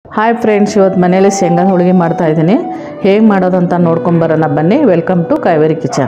Hi friends, ಇವತ್ತು ಮನೇಲಿ ಶೇಂಗಾ ಹೋಳಿಗೆ ಮಾಡ್ತಾ ಇದ್ದೀನಿ. ಹೇಗೆ ಮಾಡೋದಂತ ನೋಡ್ಕೊಂಬರೋಣ ಬನ್ನಿ. Welcome to Kaveri kitchen.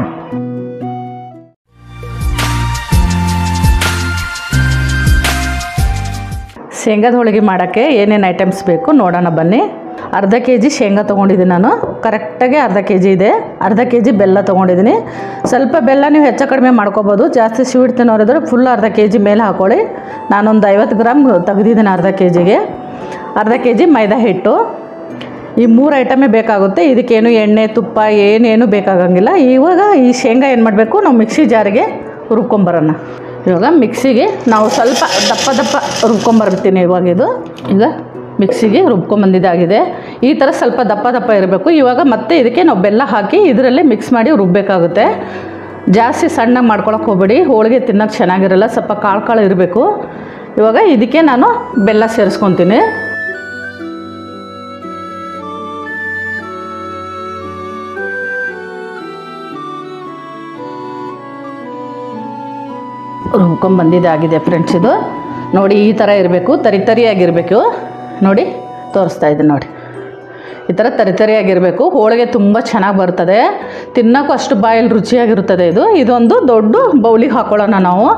ಶೇಂಗಾದ ಹೋಳಿಗೆ ಮಾಡೋಕ್ಕೆ ಏನೇನು ಐಟಮ್ಸ್ ಬೇಕು ನೋಡೋಣ ಬನ್ನಿ. ಅರ್ಧ ಕೆ ಜಿ ಶೇಂಗಾ ತೊಗೊಂಡಿದ್ದೀನಿ ನಾನು. ಕರೆಕ್ಟಾಗಿ ಅರ್ಧ ಕೆ ಜಿ ಇದೆ. ಅರ್ಧ ಕೆ ಜಿ ಬೆಲ್ಲ ತೊಗೊಂಡಿದ್ದೀನಿ. ಸ್ವಲ್ಪ ಬೆಲ್ಲ ನೀವು ಹೆಚ್ಚು ಕಡಿಮೆ ಮಾಡ್ಕೋಬೋದು. ಜಾಸ್ತಿ ಸ್ವೀಟ್ ತಿನ್ನೋರಿದ್ರೆ ಫುಲ್ ಅರ್ಧ ಕೆ ಜಿ ಮೇಲೆ ಹಾಕ್ಕೊಳ್ಳಿ. ನಾನೊಂದು 50 ಗ್ರಾಮ್ ತೆಗೆದಿದ್ದೀನಿ ಅರ್ಧ ಕೆ ಜಿಗೆ. ಅರ್ಧ ಕೆ ಜಿ ಮೈದಾ ಹಿಟ್ಟು. ಈ 3 ಐಟಮೇ ಬೇಕಾಗುತ್ತೆ. ಇದಕ್ಕೇನು ಎಣ್ಣೆ ತುಪ್ಪ ಏನೇನು ಬೇಕಾಗಂಗಿಲ್ಲ. ಇವಾಗ ಈ ಶೇಂಗಾ ಏನು ಮಾಡಬೇಕು, ನಾವು ಮಿಕ್ಸಿ ಜಾರಿಗೆ ರುಬ್ಕೊಂಬರೋಣ. ಇವಾಗ ಮಿಕ್ಸಿಗೆ ನಾವು ಸ್ವಲ್ಪ ದಪ್ಪ ರುಬ್ಕೊಂಬರ್ತೀನಿ. ಈಗ ಮಿಕ್ಸಿಗೆ ರುಬ್ಕೊಂಬಂದಿದ್ದಾಗಿದೆ. ಈ ಥರ ಸ್ವಲ್ಪ ದಪ್ಪ ಇರಬೇಕು. ಇವಾಗ ಮತ್ತೆ ಇದಕ್ಕೆ ನಾವು ಬೆಲ್ಲ ಹಾಕಿ ಇದರಲ್ಲೇ ಮಿಕ್ಸ್ ಮಾಡಿ ರುಬ್ಬಬೇಕಾಗುತ್ತೆ. ಜಾಸ್ತಿ ಸಣ್ಣಗೆ ಮಾಡ್ಕೊಳಕ್ಕೆ ಹೋಗ್ಬೇಡಿ, ಹೋಳಿಗೆ ತಿನ್ನೋಕ್ಕೆ ಚೆನ್ನಾಗಿರಲ್ಲ. ಸ್ವಲ್ಪ ಕಾಳು ಇರಬೇಕು. ಇವಾಗ ಇದಕ್ಕೆ ನಾನು ಬೆಲ್ಲ ಸೇರಿಸ್ಕೊತೀನಿ. ರುಬ್ಕೊಂಬಂದಿದ್ದಾಗಿದೆ ಫ್ರೆಂಡ್ಸ್. ಇದು ನೋಡಿ, ಈ ಥರ ಇರಬೇಕು. ತರಿಯಾಗಿರಬೇಕು. ನೋಡಿ ತೋರಿಸ್ತಾ ಇದ್ದೀನಿ ನೋಡಿ, ಈ ಥರ ತರಿಯಾಗಿರಬೇಕು. ಹೋಳಿಗೆ ತುಂಬ ಚೆನ್ನಾಗಿ ಬರ್ತದೆ. ತಿನ್ನೋಕ್ಕೂ ಅಷ್ಟು ಬಾಯಲ್ಲಿ ರುಚಿಯಾಗಿರುತ್ತದೆ. ಇದೊಂದು ದೊಡ್ಡ ಬೌಲಿಗೆ ಹಾಕ್ಕೊಳ್ಳೋಣ ನಾವು.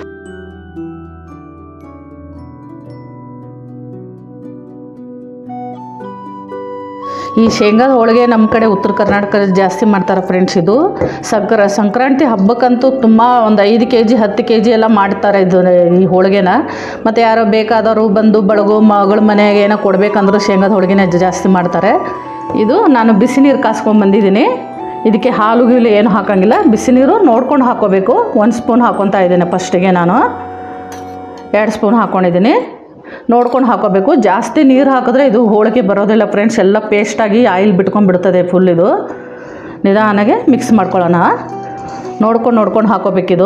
ಈ ಶೇಂಗಾದ ಹೋಳಿಗೆ ನಮ್ಮ ಕಡೆ ಉತ್ತರ ಕರ್ನಾಟಕದಲ್ಲಿ ಜಾಸ್ತಿ ಮಾಡ್ತಾರೆ ಫ್ರೆಂಡ್ಸ್. ಇದು ಸಂಕ್ರಾಂತಿ ಹಬ್ಬಕ್ಕಂತೂ ತುಂಬ ಒಂದು 5 ಕೆ ಜಿ 10 ಕೆ ಜಿ ಎಲ್ಲ ಮಾಡ್ತಾರೆ ಈ ಹೋಳಿಗೆನ. ಮತ್ತು ಯಾರೋ ಬೇಕಾದವರು ಬಂದು ಬಳಗು ಮಗಳ ಮನೆಗೆ ಏನೋ ಕೊಡಬೇಕಂದ್ರೂ ಶೇಂಗಾದ ಹೋಳಿಗೆನ ಜಾಸ್ತಿ ಮಾಡ್ತಾರೆ. ಇದು ನಾನು ಬಿಸಿ ನೀರು ಕಾಸ್ಕೊಂಡ್ಬಂದಿದ್ದೀನಿ. ಇದಕ್ಕೆ ಹಾಲು ಗೀಲು ಏನು ಹಾಕೋಂಗಿಲ್ಲ. ಬಿಸಿ ನೀರು ನೋಡ್ಕೊಂಡು ಹಾಕ್ಕೋಬೇಕು. 1 ಸ್ಪೂನ್ ಹಾಕ್ಕೊತಾ ಇದ್ದೀನಿ. ಫಸ್ಟಿಗೆ ನಾನು 2 ಸ್ಪೂನ್ ಹಾಕ್ಕೊಂಡಿದ್ದೀನಿ. ನೋಡ್ಕೊಂಡು ಹಾಕೋಬೇಕು. ಜಾಸ್ತಿ ನೀರು ಹಾಕಿದ್ರೆ ಇದು ಹೋಳಿಗೆ ಬರೋದಿಲ್ಲ ಫ್ರೆಂಡ್ಸ್. ಎಲ್ಲ ಪೇಸ್ಟಾಗಿ ಆಯಿಲ್ ಬಿಟ್ಕೊಂಡ್ಬಿಡ್ತದೆ ಫುಲ್. ಇದು ನಿಧಾನಾಗೆ ಮಿಕ್ಸ್ ಮಾಡ್ಕೊಳ್ಳೋಣ. ನೋಡ್ಕೊಂಡು ಹಾಕೋಬೇಕಿದು.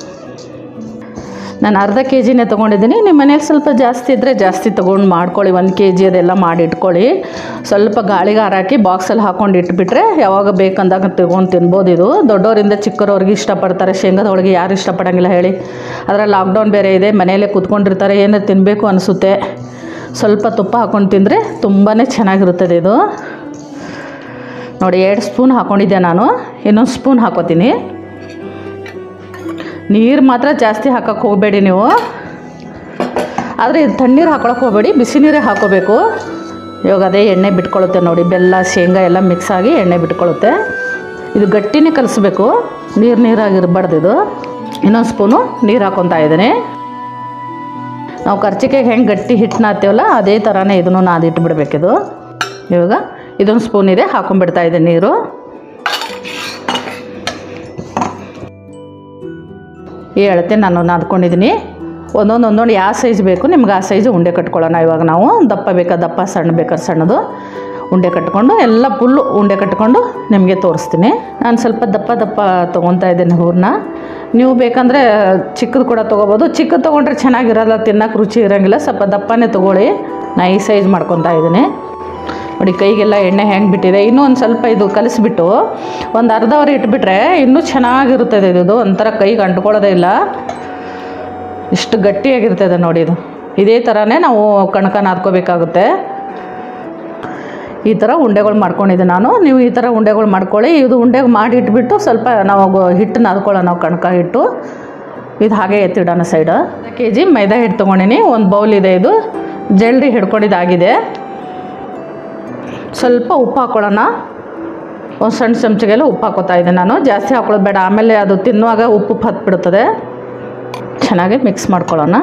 ನಾನು ಅರ್ಧ ಕೆ ಜಿನೇ ತೊಗೊಂಡಿದ್ದೀನಿ. ನಿಮ್ಮ ಮನೇಲಿ ಸ್ವಲ್ಪ ಜಾಸ್ತಿ ಇದ್ದರೆ ಜಾಸ್ತಿ ತೊಗೊಂಡು ಮಾಡ್ಕೊಳ್ಳಿ. 1 ಕೆ ಜಿ ಅದೆಲ್ಲ ಮಾಡಿ ಇಟ್ಕೊಳ್ಳಿ. ಸ್ವಲ್ಪ ಗಾಳಿಗೆ ಹಾರಾಕಿ ಬಾಕ್ಸಲ್ಲಿ ಹಾಕ್ಕೊಂಡು ಇಟ್ಬಿಟ್ರೆ ಯಾವಾಗ ಬೇಕಂದಾಗ ತೊಗೊಂಡು ತಿನ್ಬೋದು. ಇದು ದೊಡ್ಡವರಿಂದ ಚಿಕ್ಕವ್ರಿಗೆ ಇಷ್ಟಪಡ್ತಾರೆ. ಶೇಂಗಾದ ಹೋಳಿಗೆ ಯಾರು ಇಷ್ಟಪಡೋಂಗಿಲ್ಲ ಹೇಳಿ. ಅದರಲ್ಲಿ ಲಾಕ್ಡೌನ್ ಬೇರೆ ಇದೆ, ಮನೆಯಲ್ಲೇ ಕೂತ್ಕೊಂಡಿರ್ತಾರೆ. ಏನಾರು ತಿನ್ನಬೇಕು ಅನಿಸುತ್ತೆ. ಸ್ವಲ್ಪ ತುಪ್ಪ ಹಾಕ್ಕೊಂಡು ತಿಂದರೆ ತುಂಬಾ ಚೆನ್ನಾಗಿರುತ್ತದೆ ಇದು. ನೋಡಿ 2 ಸ್ಪೂನ್ ಹಾಕ್ಕೊಂಡಿದ್ದೆ ನಾನು. ಇನ್ನೊಂದು ಸ್ಪೂನ್ ಹಾಕೋತೀನಿ. ನೀರು ಮಾತ್ರ ಜಾಸ್ತಿ ಹಾಕೋಕ್ಕೆ ಹೋಗಬೇಡಿ ನೀವು. ಆದರೆ ಇದು ತಣ್ಣೀರು ಹಾಕೊಳಕ್ಕೆ ಹೋಗಬೇಡಿ, ಬಿಸಿ ನೀರೇ ಹಾಕೋಬೇಕು. ಇವಾಗ ಅದೇ ಎಣ್ಣೆ ಬಿಟ್ಕೊಳ್ಳುತ್ತೆ ನೋಡಿ. ಬೆಲ್ಲ ಶೇಂಗಾ ಎಲ್ಲ ಮಿಕ್ಸ್ ಆಗಿ ಎಣ್ಣೆ ಬಿಟ್ಕೊಳ್ಳುತ್ತೆ. ಇದು ಗಟ್ಟಿನೇ ಕಲಿಸ್ಬೇಕು, ನೀರಾಗಿರಬಾರ್ದು ಇದು. ಇನ್ನೊಂದು ಸ್ಪೂನು ನೀರು ಹಾಕ್ಕೊತಾ ಇದ್ದೀನಿ. ನಾವು ಕರ್ಚಿಕಾಯಿಗೆ ಹೆಂಗೆ ಗಟ್ಟಿ ಹಿಟ್ಟು ನಾದ್ತೀವಲ್ಲ ಅದೇ ಥರನೇ ಇದನ್ನು ನಾದಿಟ್ಬಿಡ್ಬೇಕಿದು. ಇವಾಗ ಇದೊಂದು ಸ್ಪೂನ್ ಇದೆ, ಹಾಕೊಂಡ್ಬಿಡ್ತಾ ಇದೆ ನೀರು. ಈ ಅಳತೆ ನಾನು ನಾದ್ಕೊಂಡಿದ್ದೀನಿ. ಒಂದೊಂದು ಯಾವ ಸೈಜ್ ಬೇಕು ನಿಮ್ಗೆ ಆ ಸೈಜು ಉಂಡೆ ಕಟ್ಕೊಳ್ಳೋಣ. ಇವಾಗ ನಾವು ದಪ್ಪ ಬೇಕಾದ ದಪ್ಪ, ಸಣ್ಣ ಬೇಕಾದ್ರೆ ಸಣ್ಣದು ಉಂಡೆ ಕಟ್ಕೊಂಡು ಎಲ್ಲ ಫುಲ್ಲು ಉಂಡೆ ಕಟ್ಕೊಂಡು ನಿಮಗೆ ತೋರಿಸ್ತೀನಿ. ನಾನು ಸ್ವಲ್ಪ ದಪ್ಪ ತೊಗೊತಾ ಇದ್ದೀನಿ ಹೂರನ್ನ. ನೀವು ಬೇಕಂದರೆ ಚಿಕ್ಕದು ಕೂಡ ತೊಗೋಬೋದು. ಚಿಕ್ಕದು ತೊಗೊಂಡ್ರೆ ಚೆನ್ನಾಗಿರಲ್ಲ, ತಿನ್ನೋಕೆ ರುಚಿ ಇರೋಂಗಿಲ್ಲ. ಸ್ವಲ್ಪ ದಪ್ಪನೇ ತೊಗೊಳ್ಳಿ. ನಾನು ಈ ಸೈಜ್ ಮಾಡ್ಕೊತಾ ಇದ್ದೀನಿ. ನೋಡಿ ಕೈಗೆಲ್ಲ ಎಣ್ಣೆ ಹೆಂಗೆ ಬಿಟ್ಟಿದೆ. ಇನ್ನೂ ಒಂದು ಸ್ವಲ್ಪ ಇದು ಕಲಿಸ್ಬಿಟ್ಟು ಒಂದು ಅರ್ಧ ಅವರ್ ಇಟ್ಬಿಟ್ರೆ ಇನ್ನೂ ಚೆನ್ನಾಗಿರುತ್ತದೆ. ಇದು ಒಂಥರ ಕೈಗೆ ಅಂಟ್ಕೊಳ್ಳೋದೇ ಇಲ್ಲ, ಇಷ್ಟು ಗಟ್ಟಿಯಾಗಿರ್ತದೆ ನೋಡಿ. ಇದೇ ಥರನೇ ನಾವು ಕಣಕ ನಾದ್ಕೋಬೇಕಾಗುತ್ತೆ. ಈ ಥರ ಉಂಡೆಗಳು ಮಾಡ್ಕೊಂಡಿದ್ದೆ ನಾನು. ನೀವು ಈ ಥರ ಉಂಡೆಗಳು ಮಾಡ್ಕೊಳ್ಳಿ. ಇದು ಉಂಡೆಗೆ ಮಾಡಿ ಇಟ್ಬಿಟ್ಟು ಸ್ವಲ್ಪ ನಾವು ಹಿಟ್ಟು ನಾದ್ಕೊಳ್ಳೋಣ. ನಾವು ಕಣಕ ಹಿಟ್ಟು ಇದು ಹಾಗೆ ಎತ್ತಿಡೋಣ ಸೈಡ್. 1 ಕೆ ಜಿ ಮೈದಾ ಹಿಟ್ಟು ತೊಗೊಂಡಿನಿ. ಒಂದು ಬೌಲ್ ಇದೆ. ಇದು ಜಲ್ದಿ ಹಿಡ್ಕೊಂಡಿದ್ದಾಗಿದೆ. ಸ್ವಲ್ಪ ಉಪ್ಪು ಹಾಕ್ಕೊಳ್ಳೋಣ. ಒಂದು ಸಣ್ಣ ಚಮಚಗೆಲ್ಲ ಉಪ್ಪು ಹಾಕೋತಾ ಇದ್ದೆ ನಾನು. ಜಾಸ್ತಿ ಹಾಕೊಳ್ಳೋದು ಬೇಡ, ಆಮೇಲೆ ಅದು ತಿನ್ನುವಾಗ ಉಪ್ಪು ಹತ್ಬಿಡ್ತದೆ. ಚೆನ್ನಾಗಿ ಮಿಕ್ಸ್ ಮಾಡ್ಕೊಳ್ಳೋಣ.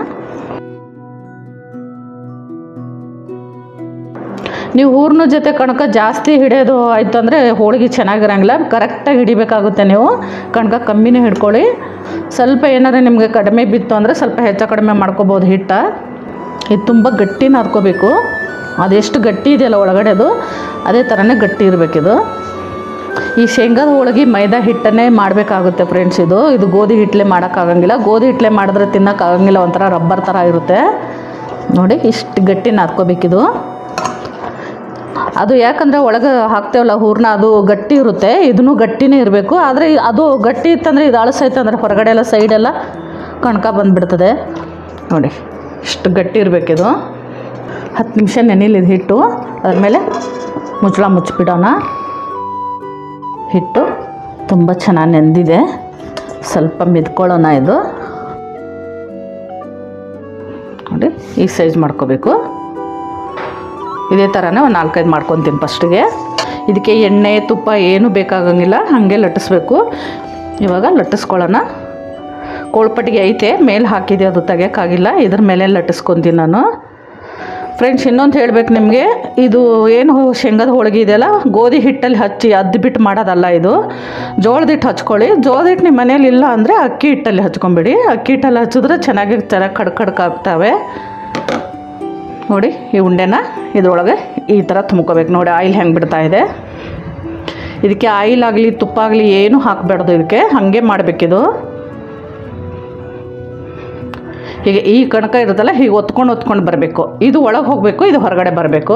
ನೀವು ಹೂರ್ನ ಜೊತೆ ಕಣಕ ಜಾಸ್ತಿ ಹಿಡಿಯೋದು ಆಯಿತು ಅಂದರೆ ಹೋಳಿಗೆ ಚೆನ್ನಾಗಿರೋಂಗಿಲ್ಲ. ಕರೆಕ್ಟಾಗಿ ಹಿಡಿಬೇಕಾಗುತ್ತೆ. ನೀವು ಕಣಕ ಕಮ್ಮಿನೇ ಹಿಡ್ಕೊಳ್ಳಿ. ಸ್ವಲ್ಪ ಏನಾದ್ರು ನಿಮಗೆ ಕಡಿಮೆ ಬಿತ್ತು ಅಂದರೆ ಸ್ವಲ್ಪ ಹೆಚ್ಚು ಕಡಿಮೆ ಮಾಡ್ಕೋಬೋದು ಹಿಟ್ಟು. ಇದು ತುಂಬ ಗಟ್ಟಿ ನಾದ್ಕೋಬೇಕು. ಅದೆಷ್ಟು ಗಟ್ಟಿ ಇದೆಯಲ್ಲ ಒಳಗಡೆದು ಅದೇ ಥರನೇ ಗಟ್ಟಿ ಇರಬೇಕಿದು. ಈ ಶೇಂಗಾದ ಹೋಳಿಗೆ ಮೈದಾ ಹಿಟ್ಟನ್ನೇ ಮಾಡಬೇಕಾಗುತ್ತೆ ಫ್ರೆಂಡ್ಸ್. ಇದು ಗೋಧಿ ಹಿಟ್ಟಲೆ ಮಾಡೋಕ್ಕಾಗಂಗಿಲ್ಲ. ಗೋಧಿ ಹಿಟ್ಟಲೆ ಮಾಡಿದ್ರೆ ತಿನ್ನೋಕ್ಕಾಗಂಗಿಲ್ಲ, ಒಂಥರ ರಬ್ಬರ್ ಥರ ಇರುತ್ತೆ ನೋಡಿ. ಇಷ್ಟು ಗಟ್ಟಿ ನಾದ್ಕೋಬೇಕಿದು. ಅದು ಯಾಕಂದರೆ ಒಳಗೆ ಹಾಕ್ತೇವಲ್ಲ ಹೂರಣ, ಅದು ಗಟ್ಟಿ ಇರುತ್ತೆ. ಇದೂ ಗಟ್ಟಿನೇ ಇರಬೇಕು. ಆದರೆ ಅದು ಗಟ್ಟಿ ಇತ್ತಂದರೆ ಇದು ಅಳಸೈತಂದರೆ ಹೊರಗಡೆ ಎಲ್ಲ ಸೈಡೆಲ್ಲ ಕಣಕ ಬಂದುಬಿಡ್ತದೆ ನೋಡಿ. ಇಷ್ಟು ಗಟ್ಟಿ ಇರಬೇಕಿದು. 10 ನಿಮಿಷ ನೆನೆಲಿದ್ದು ಹಿಟ್ಟು. ಅದಾದಮೇಲೆ ಮುಚ್ಚಳ ಮುಚ್ಚಿಬಿಡೋಣ. ಹಿಟ್ಟು ತುಂಬ ಚೆನ್ನಾಗಿ ನೆಂದಿದೆ, ಸ್ವಲ್ಪ ಮಿದ್ಕೊಳ್ಳೋಣ. ಇದು ನೋಡಿ ಈ ಸೈಜ್ ಮಾಡ್ಕೋಬೇಕು. ಇದೇ ಥರನೇ ಒಂದು 4-5 ಮಾಡ್ಕೊತೀನಿ ಫಸ್ಟಿಗೆ. ಇದಕ್ಕೆ ಎಣ್ಣೆ ತುಪ್ಪ ಏನೂ ಬೇಕಾಗಂಗಿಲ್ಲ, ಹಾಗೆ ಲಟ್ಟಿಸ್ಬೇಕು. ಇವಾಗ ಲಟ್ಟಿಸ್ಕೊಳ್ಳೋಣ. ಕೋಳ್ಪಟ್ಟಿಗೆ ಐತೆ, ಮೇಲೆ ಹಾಕಿದೆ, ಅದು ತೆಗಿಯೋಕ್ಕಾಗಿಲ್ಲ. ಇದ್ರ ಮೇಲೆ ಲಟ್ಟಿಸ್ಕೊತೀನಿ ನಾನು. ಫ್ರೆಂಡ್ಸ್, ಇನ್ನೊಂದು ಹೇಳಬೇಕು ನಿಮಗೆ, ಇದು ಏನು ಶೇಂಗಾದ ಹೋಳಿಗೆ ಇದೆಯಲ್ಲ, ಗೋಧಿ ಹಿಟ್ಟಲ್ಲಿ ಹಚ್ಚಿ ಅದ್ಬಿಟ್ಟು ಮಾಡೋದಲ್ಲ ಇದು. ಜೋಳದ ಹಿಟ್ಟು ಹಚ್ಕೊಳ್ಳಿ. ಜೋಳದ ಹಿಟ್ಟು ನಿಮ್ಮ ಮನೇಲಿ ಇಲ್ಲ ಅಂದರೆ ಅಕ್ಕಿ ಹಿಟ್ಟಲ್ಲಿ ಹಚ್ಕೊಂಬಿಡಿ. ಅಕ್ಕಿ ಹಿಟ್ಟಲ್ಲಿ ಹಚ್ಚಿದ್ರೆ ಚೆನ್ನಾಗಿ ಕಡ್ಕಾಗ್ತವೆ. ನೋಡಿ ಈ ಉಂಡೆನ ಇದ್ರೊಳಗೆ ಈ ಥರ ತುಂಬ್ಕೋಬೇಕು. ನೋಡಿ ಆಯಿಲ್ ಹೆಂಗೆ ಬಿಡ್ತಾ ಇದೆ. ಇದಕ್ಕೆ ಆಯಿಲ್ ಆಗಲಿ ತುಪ್ಪ ಆಗಲಿ ಏನೂ ಹಾಕಬೇಡ್ದು, ಇದಕ್ಕೆ ಹಾಗೆ ಮಾಡಬೇಕಿದು. ಹೀಗೆ ಈ ಕಣಕ ಇರುತ್ತಲ್ಲ, ಹೀಗೆ ಒತ್ಕೊಂಡು ಬರಬೇಕು. ಇದು ಒಳಗೆ ಹೋಗಬೇಕು, ಇದು ಹೊರಗಡೆ ಬರಬೇಕು.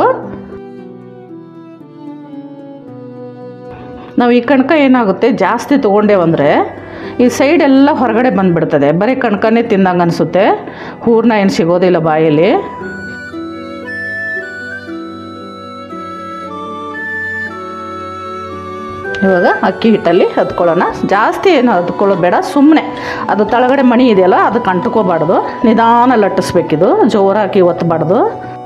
ನಾವು ಈ ಕಣಕ ಏನಾಗುತ್ತೆ, ಜಾಸ್ತಿ ತೊಗೊಂಡೇವಂದರೆ ಈ ಸೈಡೆಲ್ಲ ಹೊರಗಡೆ ಬಂದುಬಿಡ್ತದೆ. ಬರೀ ಕಣಕನೇ ತಿಂದಂಗೆ ಅನಿಸುತ್ತೆ, ಹೂರ್ಣ ಏನು ಸಿಗೋದಿಲ್ಲ ಬಾಯಲ್ಲಿ. ಇವಾಗ ಅಕ್ಕಿ ಹಿಟ್ಟಲ್ಲಿ ಹತ್ಕೊಳ್ಳೋಣ. ಜಾಸ್ತಿ ಏನು ಹತ್ಕೊಳ್ಳೋದು ಬೇಡ, ಸುಮ್ಮನೆ ಅದು ತಳಗಡೆ ಮಣಿ ಇದೆಯಲ್ಲ ಅದಕ್ಕೆ ಅಂಟ್ಕೋಬಾರ್ದು. ನಿಧಾನ ಲಟ್ಟಿಸ್ಬೇಕಿದು, ಜೋರಾಗಿ ಒತ್ತಬಾರ್ದು.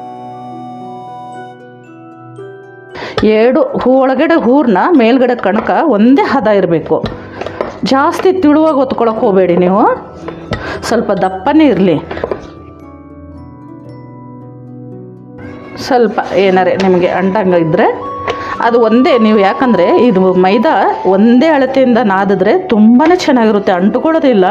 ಒಳಗಡೆ ಹೂರ್ನ ಮೇಲ್ಗಡೆ ಕಣಕ ಒಂದೇ ಹದ ಇರಬೇಕು. ಜಾಸ್ತಿ ತಿಳುವಾಗಿ ಒತ್ಕೊಳ್ಳೋಕೆ ಹೋಗಬೇಡಿ ನೀವು, ಸ್ವಲ್ಪ ದಪ್ಪನೇ ಇರಲಿ. ಸ್ವಲ್ಪ ಏನಾರೆ ನಿಮಗೆ ಅಂಟಂಗೆ ಇದ್ದರೆ ಅದು ಒಂದೇ ನೀವು, ಯಾಕಂದರೆ ಇದು ಮೈದಾ ಒಂದೇ ಅಳತೆಯಿಂದ ನಾದಿದ್ರೆ ತುಂಬಾ ಚೆನ್ನಾಗಿರುತ್ತೆ, ಅಂಟುಕೊಳ್ಳೋದಿಲ್ಲ.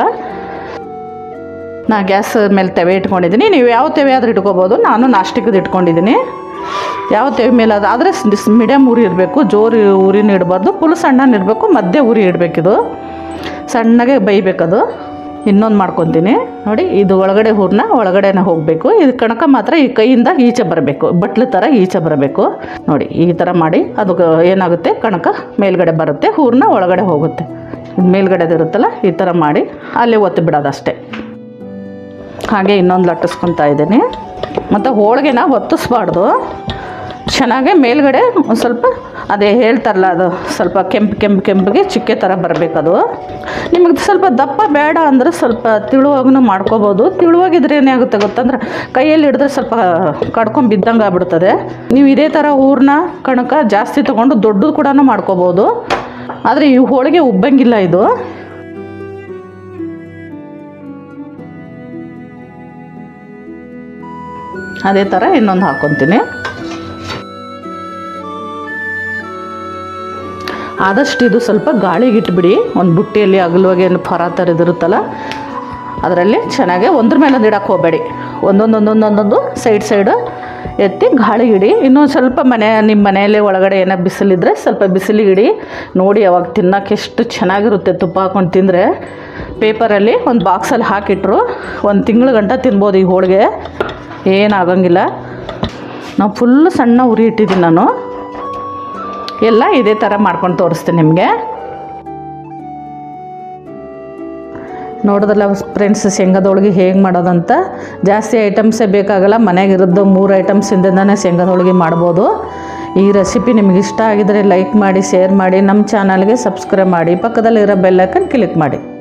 ನಾ ಗ್ಯಾಸ್ ಮೇಲೆ ತವೆ ಇಟ್ಕೊಂಡಿದ್ದೀನಿ. ನೀವು ಯಾವ ತವೆ ಆದರೂ ಇಟ್ಕೋಬೋದು. ನಾನು ನಾಸ್ಟಿಕ್ದು ಇಟ್ಕೊಂಡಿದ್ದೀನಿ. ಯಾವ ತವೆ ಮೇಲೆ ಆದರೆ ಮೀಡಿಯಮ್ ಉರಿ ಇರಬೇಕು, ಜೋರು ಉರಿನೂ ಇಡಬಾರ್ದು, ಫುಲ್ ಸಣ್ಣನ ಇರಬೇಕು, ಮಧ್ಯೆ ಉರಿ ಇಡಬೇಕಿದು. ಸಣ್ಣಗೆ ಬೇಯಬೇಕದು. ಇನ್ನೊಂದು ಮಾಡ್ಕೊತೀನಿ ನೋಡಿ. ಇದು ಒಳಗಡೆ ಹೂರ್ಣ ಒಳಗಡೆನೇ ಹೋಗಬೇಕು. ಇದು ಕಣಕ ಮಾತ್ರ ಈ ಕೈಯಿಂದ ಈಚೆ ಬರಬೇಕು, ಬಟ್ಲು ಥರ ಈಚೆ ಬರಬೇಕು. ನೋಡಿ ಈ ಥರ ಮಾಡಿ ಅದು ಏನಾಗುತ್ತೆ, ಕಣಕ ಮೇಲ್ಗಡೆ ಬರುತ್ತೆ, ಹೂರ್ಣ ಒಳಗಡೆ ಹೋಗುತ್ತೆ. ಇದು ಮೇಲ್ಗಡೆದಿರುತ್ತಲ್ಲ, ಈ ಥರ ಮಾಡಿ ಅಲ್ಲೇ ಒತ್ತಿ ಬಿಡೋದು ಅಷ್ಟೇ. ಹಾಗೆ ಇನ್ನೊಂದು ಲಟ್ಟಿಸ್ಕೊತಾ ಇದ್ದೀನಿ. ಮತ್ತು ಹೋಳಿಗೆನ ಒತ್ತಿಸ್ಬಾರ್ದು, ಚೆನ್ನಾಗೆ ಮೇಲ್ಗಡೆ ಒಂದು ಸ್ವಲ್ಪ ಅದೇ ಹೇಳ್ತಾರಲ್ಲ, ಅದು ಸ್ವಲ್ಪ ಕೆಂಪಿಗೆ ಚಿಕ್ಕೆ ಥರ ಬರಬೇಕದು. ನಿಮಗೆ ಸ್ವಲ್ಪ ದಪ್ಪ ಬೇಡ ಅಂದರೆ ಸ್ವಲ್ಪ ತಿಳುವಾಗೂ ಮಾಡ್ಕೋಬೋದು. ತಿಳುವಾಗಿದ್ರೆ ಏನೇ ಆಗುತ್ತೆ ಗೊತ್ತಂದ್ರೆ ಕೈಯಲ್ಲಿ ಹಿಡಿದ್ರೆ ಸ್ವಲ್ಪ ಕಡ್ಕೊಂಡು ಬಿದ್ದಂಗೆ ಆಗ್ಬಿಡ್ತದೆ. ನೀವು ಇದೇ ಥರ ಹೂರ್ಣ ಕಣಕ ಜಾಸ್ತಿ ತೊಗೊಂಡು ದೊಡ್ಡದು ಕೂಡ ಮಾಡ್ಕೋಬೋದು. ಆದರೆ ಈ ಹೋಳಿಗೆ ಉಬ್ಬಂಗಿಲ್ಲ ಇದು. ಅದೇ ಥರ ಇನ್ನೊಂದು ಹಾಕ್ಕೊತೀನಿ. ಆದಷ್ಟು ಇದು ಸ್ವಲ್ಪ ಗಾಳಿಗಿಟ್ಬಿಡಿ. ಒಂದು ಬುಟ್ಟಿಯಲ್ಲಿ ಅಗಲವಾಗಿ ಏನು ಫರ ಥರದಿರುತ್ತಲ್ಲ ಅದರಲ್ಲಿ ಚೆನ್ನಾಗಿ ಒಂದ್ರ ಮೇಲೆ ಒಂದು ಇಡಕ್ಕೆ ಹೋಗಬೇಡಿ. ಒಂದೊಂದು ಸೈಡು ಎತ್ತಿ ಗಾಳಿಗಿಡಿ. ಇನ್ನೊಂದು ಸ್ವಲ್ಪ ನಿಮ್ಮ ಮನೆಯಲ್ಲೇ ಒಳಗಡೆ ಏನೋ ಬಿಸಿಲಿದ್ರೆ ಸ್ವಲ್ಪ ಬಿಸಿಲಿಗಿಡಿ. ನೋಡಿ ಅವಾಗ ತಿನ್ನೋಕೆ ಎಷ್ಟು ಚೆನ್ನಾಗಿರುತ್ತೆ. ತುಪ್ಪ ಹಾಕ್ಕೊಂಡು ತಿಂದರೆ ಪೇಪರಲ್ಲಿ ಒಂದು ಬಾಕ್ಸಲ್ಲಿ ಹಾಕಿಟ್ರು 1 ತಿಂಗಳ ಗಂಟ ತಿನ್ಬೋದು. ಈ ಹೋಳಿಗೆ ಏನಾಗಂಗಿಲ್ಲ. ನಾವು ಫುಲ್ಲು ಸಣ್ಣ ಉರಿ ಇಟ್ಟಿದ್ದೀನಿ ನಾನು. ಎಲ್ಲ ಇದೇ ಥರ ಮಾಡ್ಕೊಂಡು ತೋರಿಸ್ತೀನಿ ನಿಮಗೆ. ನೋಡೋದಲ್ಲ ಫ್ರೆಂಡ್ಸ್, ಶೇಂಗಾದ ಹೋಳಿಗೆ ಹೇಗೆ ಮಾಡೋದಂತ. ಜಾಸ್ತಿ ಐಟಮ್ಸೇ ಬೇಕಾಗಲ್ಲ, ಮನೆಗಿರೋದು 3 ಐಟಮ್ಸಿಂದನೇ ಶೇಂಗಾದ ಹೋಳಿಗೆ ಮಾಡ್ಬೋದು. ಈ ರೆಸಿಪಿ ನಿಮಗೆ ಇಷ್ಟ ಆಗಿದರೆ ಲೈಕ್ ಮಾಡಿ, ಶೇರ್ ಮಾಡಿ, ನಮ್ಮ ಚಾನಲ್ಗೆ ಸಬ್ಸ್ಕ್ರೈಬ್ ಮಾಡಿ, ಪಕ್ಕದಲ್ಲಿರೋ ಬೆಲ್ ಐಕನ್ ಕ್ಲಿಕ್ ಮಾಡಿ.